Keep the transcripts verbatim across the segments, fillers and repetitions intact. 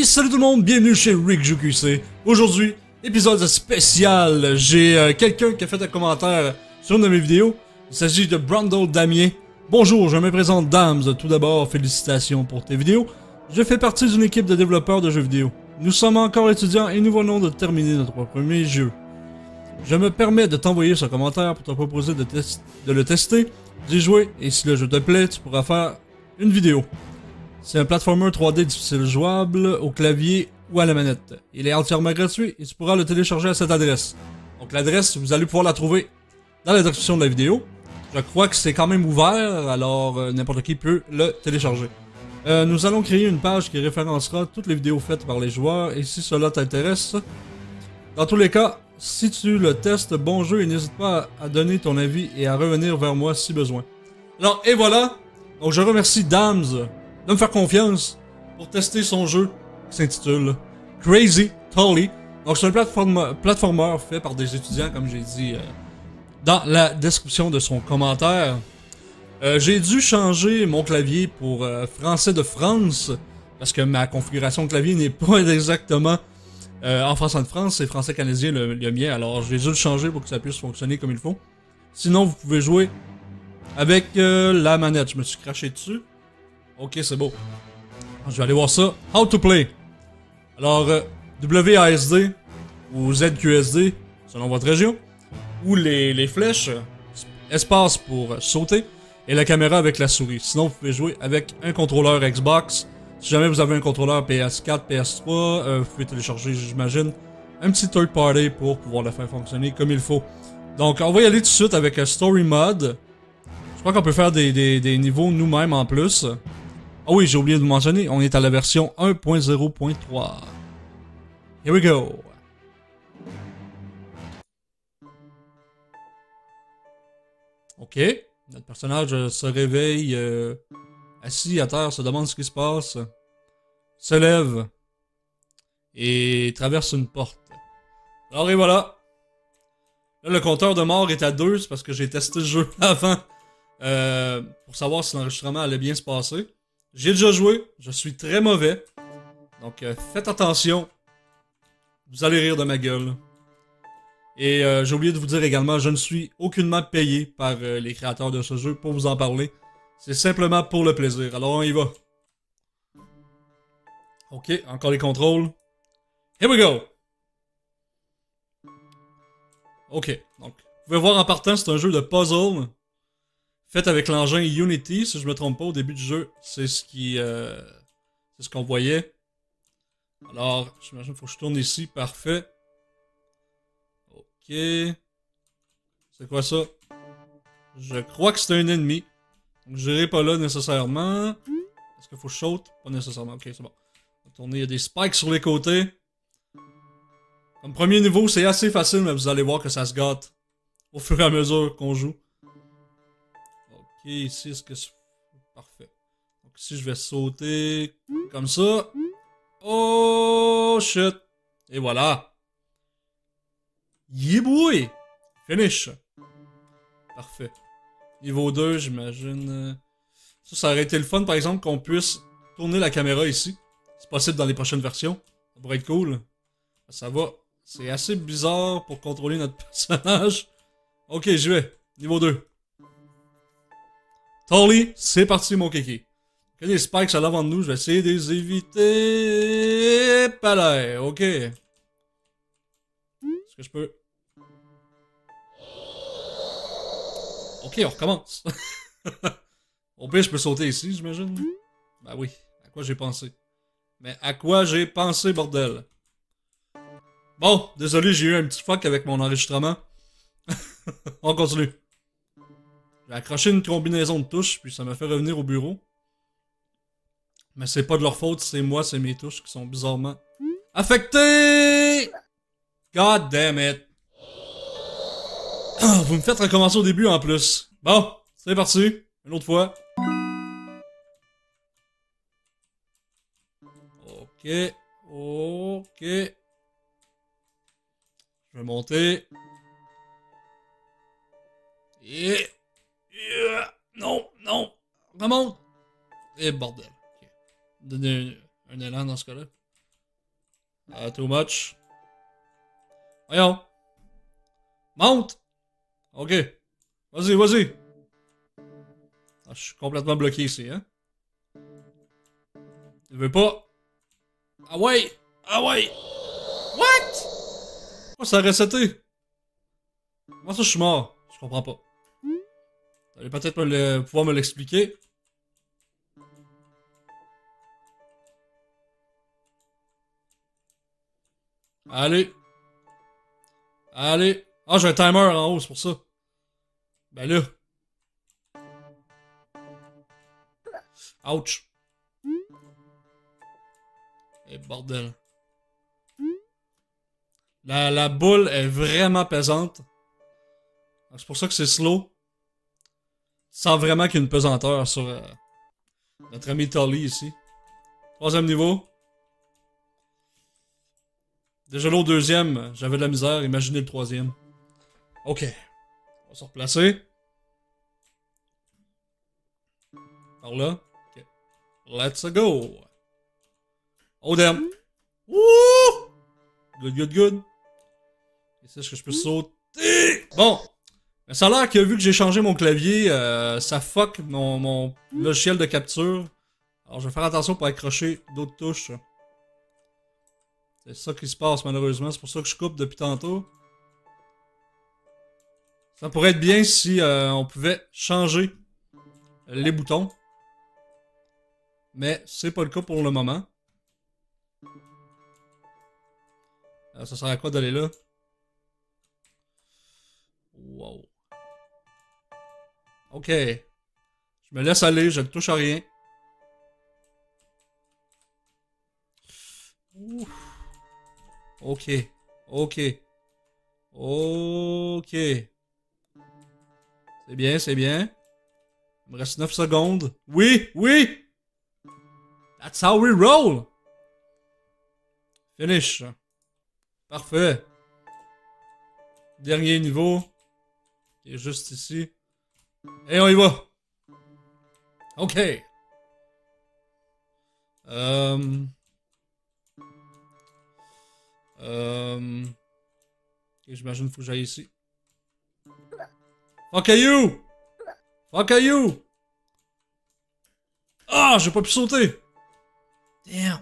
Hey, salut tout le monde, bienvenue chez RickJQC. Aujourd'hui, épisode spécial. J'ai euh, quelqu'un qui a fait un commentaire sur une de mes vidéos. Il s'agit de Brando Damien. Bonjour, je me présente Dams. Tout d'abord, félicitations pour tes vidéos. Je fais partie d'une équipe de développeurs de jeux vidéo. Nous sommes encore étudiants et nous venons de terminer notre premier jeu. Je me permets de t'envoyer ce commentaire pour te proposer de, de le tester, d'y jouer, et si le jeu te plaît, tu pourras faire une vidéo. C'est un platformer trois D difficile jouable au clavier ou à la manette. Il est entièrement gratuit et tu pourras le télécharger à cette adresse. Donc l'adresse, vous allez pouvoir la trouver dans la description de la vidéo. Je crois que c'est quand même ouvert, alors euh, n'importe qui peut le télécharger. Euh, nous allons créer une page qui référencera toutes les vidéos faites par les joueurs et si cela t'intéresse. Dans tous les cas, si tu le testes, bon jeu et n'hésite pas à donner ton avis et à revenir vers moi si besoin. Alors, et voilà! Donc je remercie Dams de me faire confiance pour tester son jeu qui s'intitule Crazy Tolly. Donc c'est un plateforme, platformer fait par des étudiants, comme j'ai dit euh, dans la description de son commentaire. Euh, j'ai dû changer mon clavier pour euh, français de France, parce que ma configuration de clavier n'est pas exactement euh, en français de France, c'est français canadien le, le mien, alors j'ai dû le changer pour que ça puisse fonctionner comme il faut. Sinon vous pouvez jouer avec euh, la manette. Je me suis craché dessus. Ok, c'est beau. Je vais aller voir ça. How to play. Alors, euh, W A S D ou Z Q S D, selon votre région, ou les, les flèches, espace pour sauter, et la caméra avec la souris. Sinon, vous pouvez jouer avec un contrôleur Xbox. Si jamais vous avez un contrôleur P S quatre, P S trois, euh, vous pouvez télécharger, j'imagine, un petit third party pour pouvoir le faire fonctionner comme il faut. Donc, on va y aller tout de suite avec un Story Mode. Je crois qu'on peut faire des, des, des niveaux nous-mêmes en plus. Ah oui, j'ai oublié de vous mentionner, on est à la version un point zéro point trois. Here we go. Ok, notre personnage se réveille euh, assis à terre, se demande ce qui se passe, se lève et traverse une porte. Alors et voilà. Là, le compteur de mort est à deux, c'est parce que j'ai testé le jeu avant euh, pour savoir si l'enregistrement allait bien se passer. J'ai déjà joué, je suis très mauvais, donc euh, faites attention, vous allez rire de ma gueule. Et euh, j'ai oublié de vous dire également, je ne suis aucunement payé par euh, les créateurs de ce jeu pour vous en parler. C'est simplement pour le plaisir, alors on y va. Ok, encore les contrôles. Here we go! Ok, donc, vous pouvez voir en partant, c'est un jeu de puzzle. Fait avec l'engin Unity, si je me trompe pas, au début du jeu, c'est ce qui, euh, c'est ce qu'on voyait. Alors, j'imagine qu'il faut que je tourne ici, parfait. Ok. C'est quoi ça? Je crois que c'est un ennemi. Donc, j'irai pas là nécessairement. Est-ce qu'il faut que je saute? Pas nécessairement, ok, c'est bon. On va tourner, il y a des spikes sur les côtés. Comme premier niveau, c'est assez facile, mais vous allez voir que ça se gâte au fur et à mesure qu'on joue. Ok, ici, est-ce que c'est... Parfait. Donc ici, je vais sauter comme ça. Oh, shit. Et voilà. Yeah, boy. Finish. Parfait. Niveau deux, j'imagine... Ça, ça aurait été le fun, par exemple, qu'on puisse tourner la caméra ici. C'est possible dans les prochaines versions. Ça pourrait être cool. Ça va. C'est assez bizarre pour contrôler notre personnage. Ok, j'y vais. Niveau deux. Tolly, c'est parti mon kiki. Il y a des spikes à l'avant de nous, je vais essayer de les éviter. Palais, ok. Est-ce que je peux... Ok, on recommence. Au pire, je peux sauter ici, j'imagine. Ben oui, à quoi j'ai pensé. Mais à quoi j'ai pensé, bordel. Bon, désolé, j'ai eu un petit fuck avec mon enregistrement. On continue. J'ai accroché une combinaison de touches, puis ça m'a fait revenir au bureau. Mais c'est pas de leur faute, c'est moi, c'est mes touches qui sont bizarrement affectées! God damn it! Ah, vous me faites recommencer au début en plus. Bon, c'est parti. Une autre fois. Ok. Ok. Je vais monter. Et... Yeah. Non, non. Remonte. Et bordel. Okay. Donner un, un élan dans ce cas-là. Uh, too much. Voyons. Monte! Ok. Vas-y, vas-y. Ah, je suis complètement bloqué ici, hein. Tu veux pas? Ah ouais! Ah ouais! What? Pourquoi ça a reseté? Comment ça je suis mort? Je comprends pas. Vous allez peut-être me le... pouvoir me l'expliquer. Allez. Allez. Ah, j'ai un timer en haut, c'est pour ça. Ben là. Ouch. Eh, bordel. La, la boule est vraiment pesante. C'est pour ça que c'est slow. Sans vraiment qu'il y ait une pesanteur sur euh, notre ami Tully ici. Troisième niveau. Déjà là au deuxième, j'avais de la misère. Imaginez le troisième. Ok. On va se replacer. Par là. Ok. Let's go. Oh damn. Wouh! Good, good, good. Ici, est-ce que je peux sauter? Bon. Mais ça a l'air que vu que j'ai changé mon clavier, euh, ça fuck mon, mon logiciel de capture. Alors je vais faire attention pour accrocher d'autres touches. C'est ça qui se passe malheureusement, c'est pour ça que je coupe depuis tantôt. Ça pourrait être bien si euh, on pouvait changer les boutons. Mais c'est pas le cas pour le moment. Euh, ça sert à quoi d'aller là? Wow. Ok. Je me laisse aller, je ne touche à rien. Ouf. Ok. Ok. Ok. C'est bien, c'est bien. Il me reste neuf secondes. Oui, oui! That's how we roll! Finish. Parfait. Dernier niveau. Qui est juste ici. Et on y va. Ok. Euh... Euh... Ok, j'imagine qu'il faut que j'aille ici. Fuck you! Fuck you! Ah, j'ai pas pu sauter! Damn!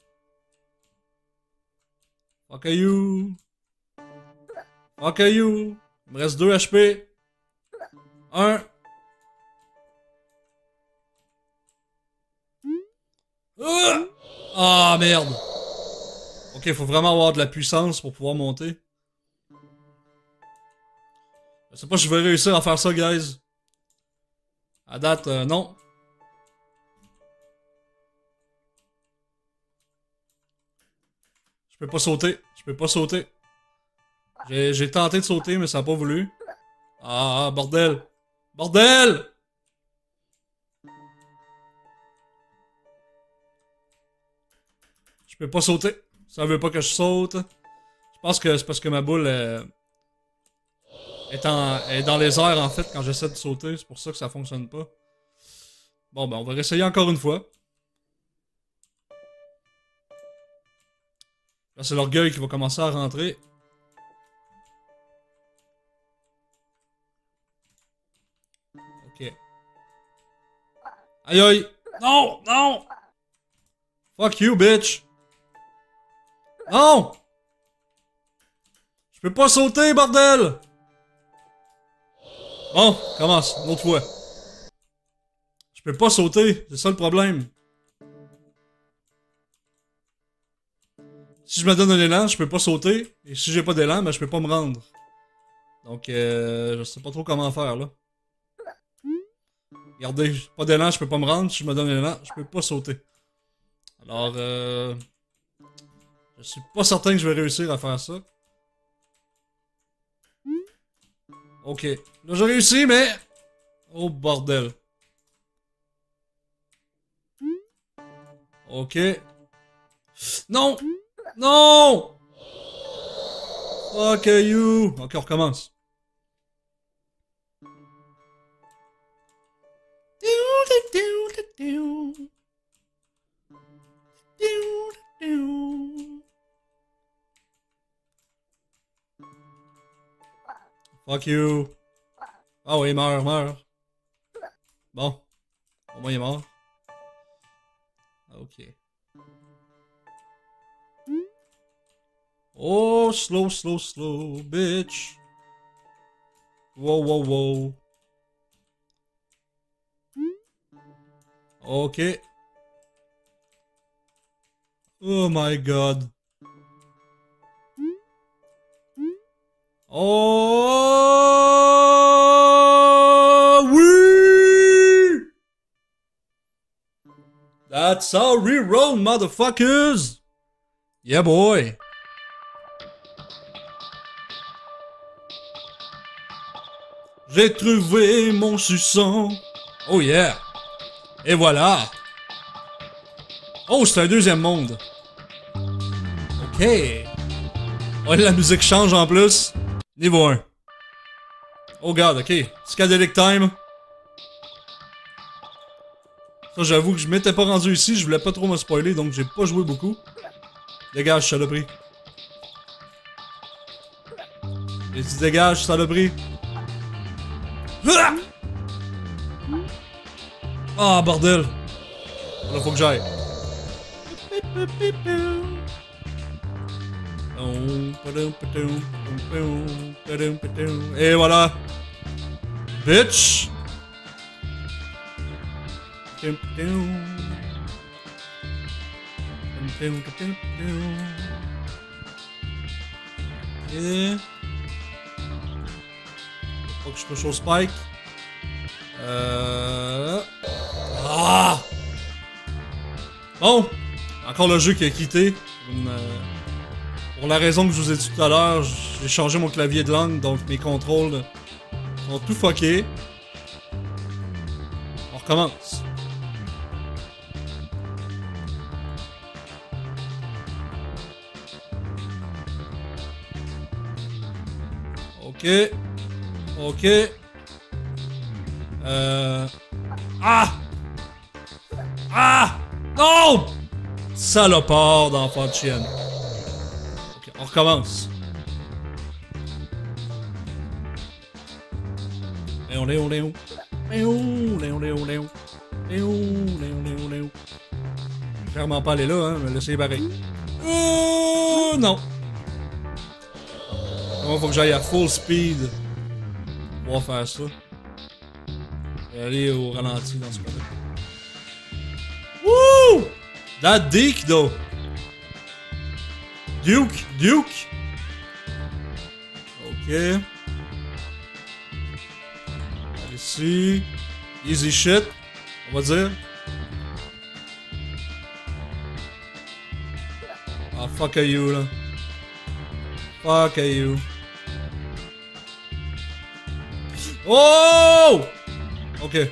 Fuck you! Fuck you! Il me reste deux H P. un. Ah! Ah, merde! Ok, il faut vraiment avoir de la puissance pour pouvoir monter. Je sais pas si je vais réussir à faire ça, guys. À date, euh, non. Je peux pas sauter. Je peux pas sauter. J'ai tenté de sauter, mais ça a pas voulu. Ah, bordel! Bordel! Je peux pas sauter. Ça veut pas que je saute. Je pense que c'est parce que ma boule est, est, en... est dans les airs en fait quand j'essaie de sauter. C'est pour ça que ça fonctionne pas. Bon, ben on va réessayer encore une fois. Là, c'est l'orgueil qui va commencer à rentrer. Ok. Aïe aïe! Non! Non! Fuck you, bitch! Non! Je peux pas sauter, bordel! Bon, commence, une autre fois. Je peux pas sauter, c'est ça le problème. Si je me donne un élan, je peux pas sauter. Et si j'ai pas d'élan, ben je peux pas me rendre. Donc, euh, je sais pas trop comment faire, là. Regardez, pas d'élan, je peux pas me rendre. Si je me donne un élan, je peux pas sauter. Alors, euh... je suis pas certain que je vais réussir à faire ça. Ok. Là, j'ai réussi, mais... Oh, bordel. Ok. Non! Non! Fuck you! Ok, on recommence. Fuck you. Ah oui, meurs, meurs. Bon. Au moins il est mort. Ok. Oh, slow, slow, slow, bitch. Wow, wow, wow. Ok. Oh my god. Oh oui! That's how we roll, motherfuckers! Yeah, boy! J'ai trouvé mon suçon. Oh yeah! Et voilà! Oh, c'est un deuxième monde. Ok. Oh, la musique change en plus. Niveau un. Oh god, ok. Psychedelic time. Ça, j'avoue que je m'étais pas rendu ici, je voulais pas trop me spoiler, donc j'ai pas joué beaucoup. Dégage, saloperie. J'ai dit dégage, saloperie. Ah, bordel. Là, faut que j'aille. Et voilà. Bitch. Et... faut que je touche au spike. Euh... Ah! Bon! Encore le jeu qui a quitté. Une, euh... Pour la raison que je vous ai dit tout à l'heure, j'ai changé mon clavier de langue, donc mes contrôles sont tout fuckés. On recommence. Ok. Ok. Euh... Ah! Ah! Non! Salopard d'enfant de chienne. Ok, on recommence. Léon, Léon, Léon. Léon, Léon, Léon, Léon. Léon, Léon, Léon, Léon. Clairement pas aller là, hein, mais laissez pareil. Oh non! Moi, faut que j'aille à full speed pour pouvoir faire ça. Je vais aller au ralenti dans ce cas-là. Woo! That dick, though! Duke! Duke! Ok. Ici. Easy shit, on va dire. Ah, fuck you, là. Fuck you. Oh! Ok. Il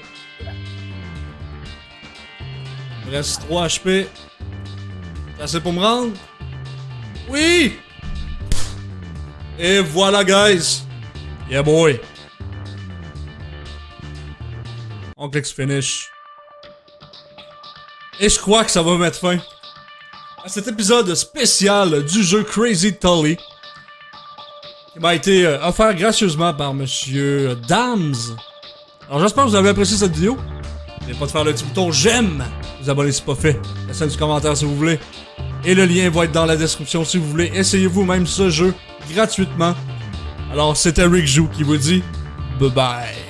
me reste trois H P. C'est assez pour me rendre? Oui! Et voilà, guys. Yeah, boy. On clique sur finish. Et je crois que ça va mettre fin à cet épisode spécial du jeu Crazy Tully, qui m'a été euh, offert gracieusement par Monsieur Dams. Alors j'espère que vous avez apprécié cette vidéo. N'oubliez pas de faire le petit bouton j'aime, vous abonner si pas fait, laissez un petit commentaire si vous voulez. Et le lien va être dans la description si vous voulez. Essayez vous-même ce jeu gratuitement. Alors c'était Rick Jou qui vous dit bye bye.